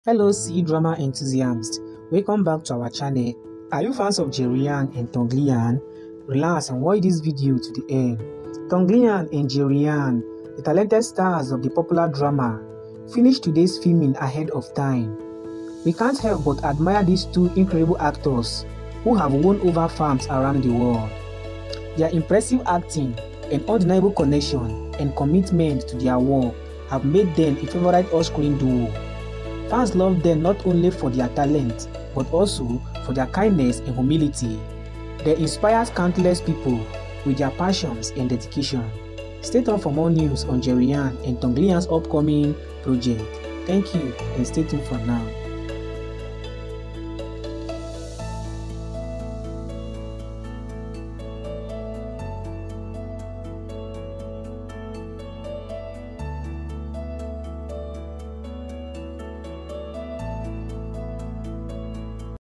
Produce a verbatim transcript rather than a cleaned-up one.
Hello C drama enthusiasts, welcome back to our channel. Are you fans of Jerry Yang and Tong Liya? Relax and watch this video to the end. Tong Liya and Jerry Yang, the talented stars of the popular drama, finished today's filming ahead of time. We can't help but admire these two incredible actors who have won over fans around the world. Their impressive acting and undeniable connection and commitment to their work have made them a favorite on-screen duo. Fans love them not only for their talent, but also for their kindness and humility. They inspire countless people with their passions and dedication. Stay tuned for more news on Jerry Yang and Tong Liya's upcoming project. Thank you and stay tuned for now.